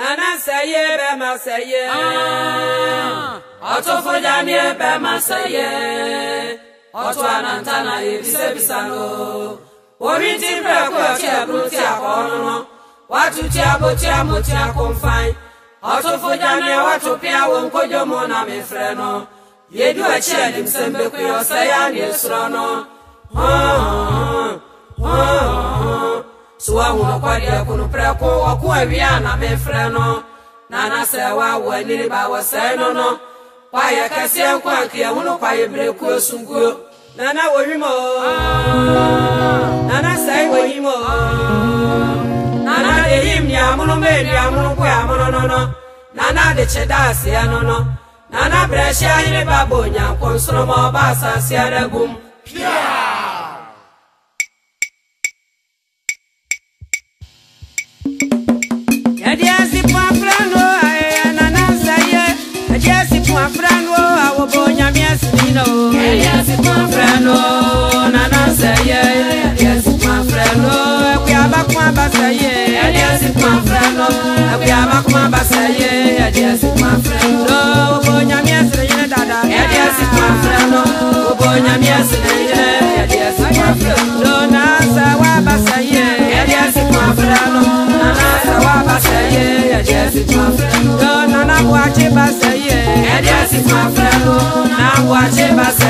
Nana saye be masaye. Oto fojani be masaye. Oto anantana ebise bisano. Orinti breko che bruti akono. Watu tia botia motia konfine. Oto fojani watu pia wonkojo mona me freno. Yedu achi limsembe kuyo sayani esrono. Suwa uno kwa dia kunu preko wakuwa wiana me freno. Nana sewa wani ba waseno no. Kwa ya kasi kwa kia uno kwa yebre kuyo sunguyo. Nana wimo. Nana sai wimo. Nana de him ya muno me ya muno kwa muno no. Nana de chedasi ya no no. Nana bresha ile babonya konsoro mo basa siaregum. Adiasi pamprano ay nana saye. Adiasi pamprano awobonya miasino. Adiasi pamprano nana saye. Adiasi pamprano akuyaba kwa basaye. Adiasi pamprano akuyaba kwa basaye. Adiasi pamprano awobonya miasino dada. Adiasi pamprano awobonya miasino. Adiasi pamprano nasa wa basaye. Adiasi pamprano nasa wa basaye. Adiasi pamprano nana wache basaye. Adiasi pamprano nana wache basaye.